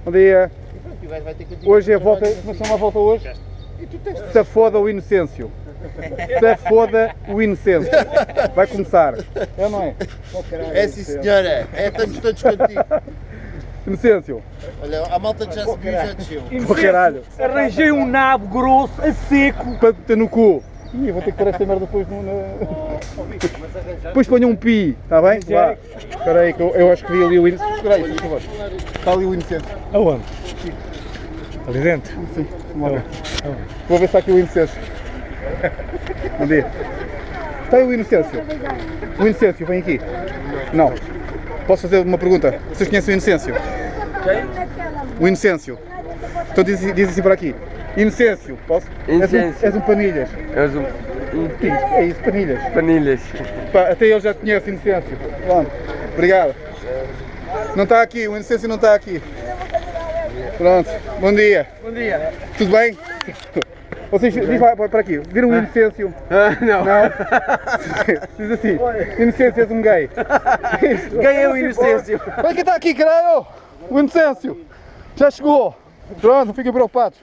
Bom dia. Hoje é a volta, como se chama a volta hoje? Se foda o Inocêncio. Se foda o Inocêncio. Vai começar. É ou não é? É sim senhora, estamos todos contigo. Inocêncio. Olha, a malta que já subiu já desceu. Oh, caralho. Arranjei um nabo grosso, a seco. Para meter no cu. Ih, vou ter que pôr esta merda depois no... Depois ponho um pi, está bem? Vá. Espera aí, que eu acho que vi ali o Inocêncio. Espera aí, por favor. Está ali o Inocêncio. Aonde? Ali dentro? Sim, vamos lá ver. Vou ver se está aqui o Inocêncio. Bom dia. Está aí o Inocêncio? O Inocêncio, vem aqui. Não. Posso fazer uma pergunta? Vocês conhecem o Inocêncio? O Inocêncio. Então diz assim para aqui. Inocêncio, posso? Inocêncio. És um Panilhas. És um É isso, Panilhas. Panilhas. Pá, até eu já conheço Inocêncio. Pronto. Obrigado. Não está aqui, o Inocêncio não está aqui. Pronto. Bom dia. Bom dia. Tudo bem? Vocês, diz para aqui, viram o Inocêncio? Não. Não? Diz assim, Inocêncio és um gay. Quem é o Inocêncio? Olha quem está aqui, caralho! O Inocêncio! Já chegou! Pronto, não fiquem preocupados.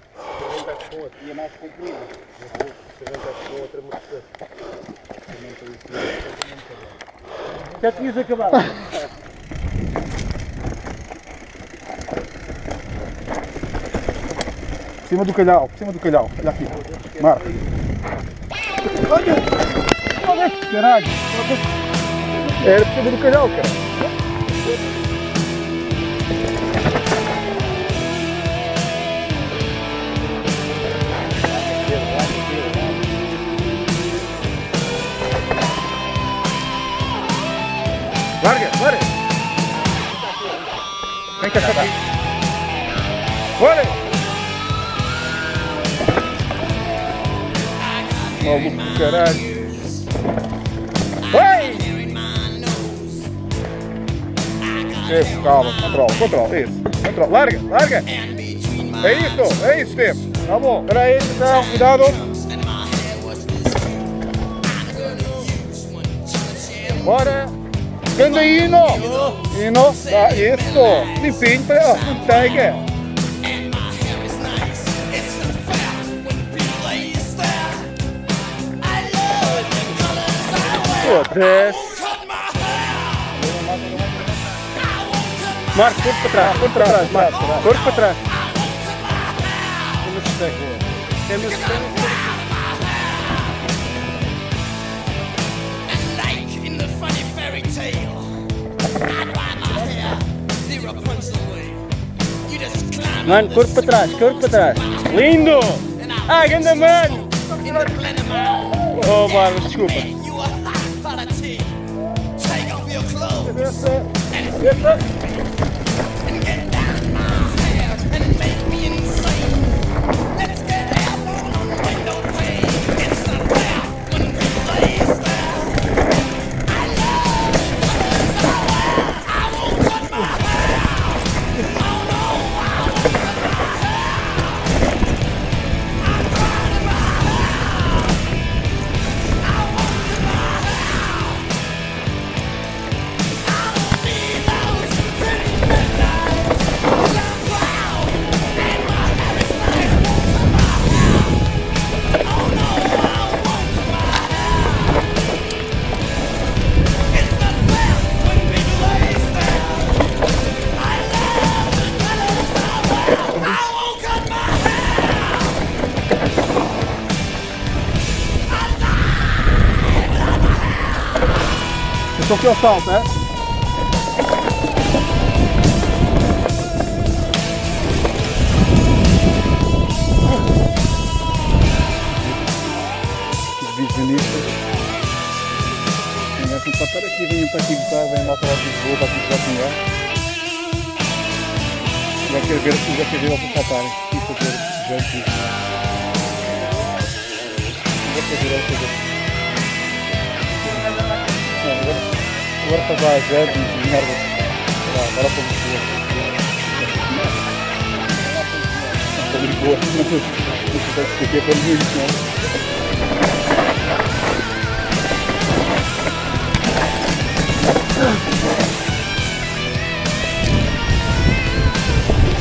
Já tinhas acabado. Por cima do calhau, olha aqui. Marca. Olha! Caralho! Era por cima do calhau, cara. Larga! Vem cá, aqui. Bora! Maluco do caralho! Vai! Isso, calma, controla, isso. Controla, larga! É isso, Steve. Tá bom. Espera aí, não, cuidado. Bora! Ganda Hino! Tá, isso! Limpinho para a manteiga! Foda-se! Marco, corpo para trás, Marco, corpo para trás! Mano, corpo para trás! Lindo! Ai, ganda mano! Oh, Bárbara, desculpa! Estou aqui ao salto, é? Os visionistas. Não para estar aqui, venham para aqui gostar, venham lá para aqui de boa, para aqui para xingar. Já quero ver vocês saltarem e fazer jump. Já quero ver vocês. Agora para dar a jump e merda. Agora para Lisboa. Para Lisboa. Não sei se aqui é para muito, não.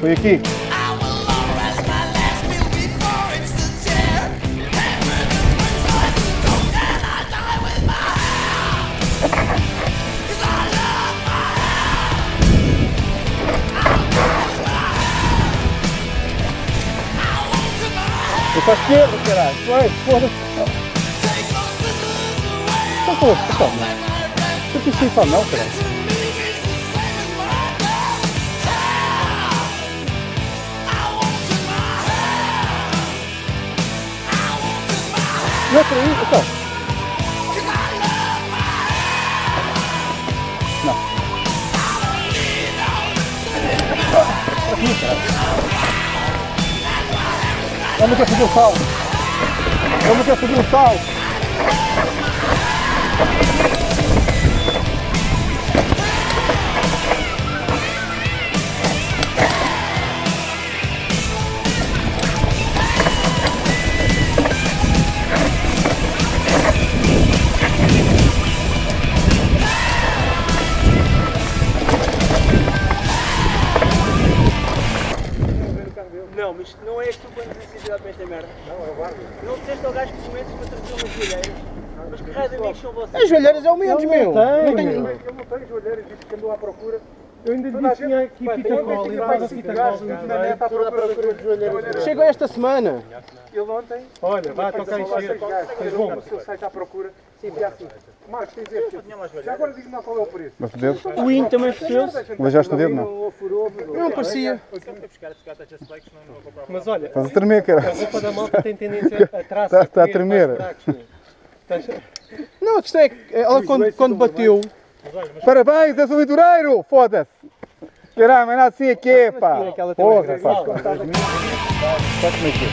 Foi aqui. Eu faço esquerda, caralho. Vai, foda-se. Calma. Eu fiz sem falar não, caralho. Não é por aí, então. Não. Vamos ter que fazer o salto. Vamos ter que fazer o salto. Não, mas não é tu quando decides ir para esta merda. Não, eu guardo. Não disseste ao gajo que momentos para trazer umas joelheiras. Mas que raio de amigos são vocês? As joelheiras é o menos, meu. Eu não tenho joelheiras, disse que andou à procura. Eu ainda disse que tinha aqui fita cola e dava fita cola na net à procura de joelheiras. Chegou esta semana. Ele ontem... Olha, vai tocar em cheiro. Tens bomba. Se eu saio à procura, sim, assim. Marcos, tens este. Já agora diz-me lá qual é o preço. Mas o dedo? O IN também fechou-se. Lejaste o dedo, não? Não parecia. Mas olha, Estás a tremer, cara. a roupa da malta tem tendência a traçar. Está a tremer. Não, a questão é que ela quando bateu... Parabéns, és um aventureiro! Foda-se! Caramba, não é assim aqui, pá! Porra, pá! Pode mexer.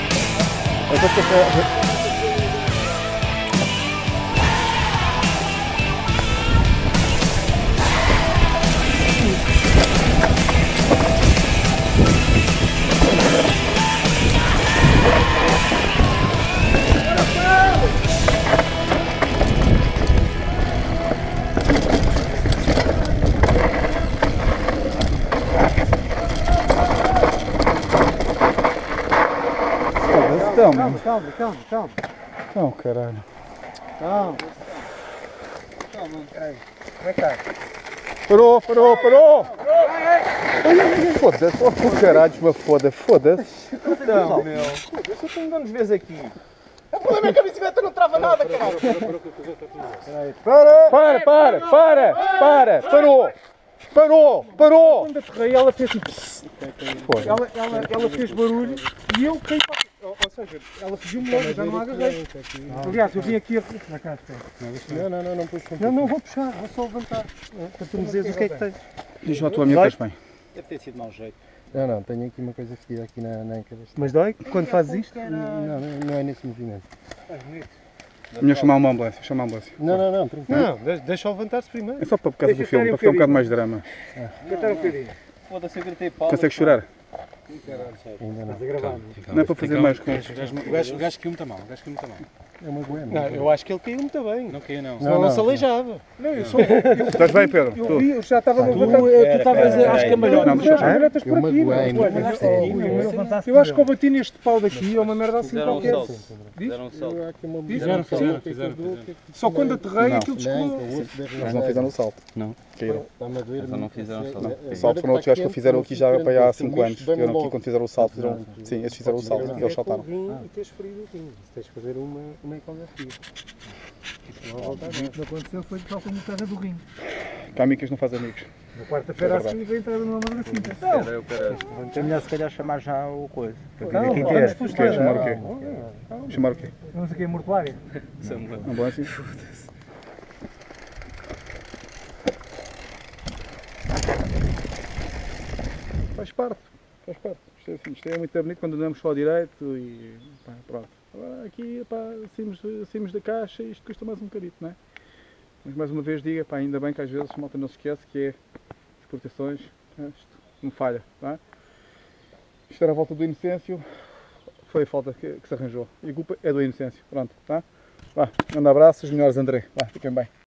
Calma. Não, caralho. Calma. Parou! Foda-se, oh caralho, mas foda-se. Não, meu. Foda-se, eu tenho de onde vês aqui. O problema é que a bicicleta não trava nada, caralho. Parou! Quando aterrei, ela fez assim. Ela fez barulho e eu caí para. Ou seja, ela fugiu-me logo, já não a agarrei. Aliás, eu vim aqui na casa. Não puxo. Não vou puxar, vou só levantar. Para tu me dizeres o que é que tens. Diz-me a tua minha tens bem. Deve ter sido mau jeito. Não, tenho aqui uma coisa fedida aqui na anca. Mas dói? Quando fazes isto? Não é nesse movimento. Melhor chamar uma ambulância, Não, tranquilo. Não, deixa-o levantar-se primeiro. É só por causa do filme, para ficar um bocado mais de drama. Cantar um bocadinho. Foda-se, eu gritei pau. Consegues chorar? Ainda não. Não é para fazer mais com... O gajo caiu muito mal. É uma goiana. Não, eu acho que ele caiu muito bem. Não caiu não. Senão não se aleijava. Não, eu sou... Estás bem, Pedro? Eu vi, eu já estava a levantar. Tu estavas, acho que é melhor. Não, deixa eu Estás por aqui. Eu acho que eu bati neste pau daqui, é uma merda assim qualquer. Fizeram um salto. Fizeram. Só quando aterrei aquilo descolou. Eles não fizeram o salto. Não. Caíram. Está-me a doer. Não fizeram salto. O salto foram outros gajos que fizeram aqui já para há 5 anos. Vieram aqui quando fizeram o salto. Sim, esses fizeram o salto e eles saltaram. E tens ferido o rim. Tens de fazer uma ecografia. O que aconteceu foi só como casa do rim. Cá amigos não faz amigos. Na quarta-feira assim veio entrar numa madeira cinta. Espera. É melhor se calhar chamar já o coisa. Vamos chamar o quê? Chamar o quê? Não sei o que é mortuária. Ambulância? Faz parte. Isto é muito bonito quando andamos só direito e pá, pronto. Agora aqui, pá, saímos da caixa e isto custa mais um bocadito, não é? Mas mais uma vez diga, pá, ainda bem que às vezes a malta não se esquece que é as proteções, isto não falha, não é? Isto era a volta do Inocêncio, foi a falta que se arranjou e a culpa é do Inocêncio, pronto, tá? Vá, um grande abraço, os melhores André, vá, fiquem bem.